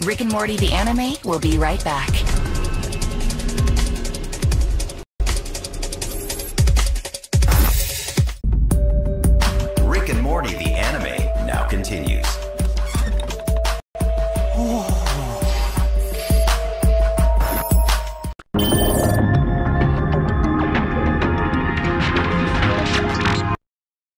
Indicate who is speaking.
Speaker 1: Rick and Morty the anime will be right back.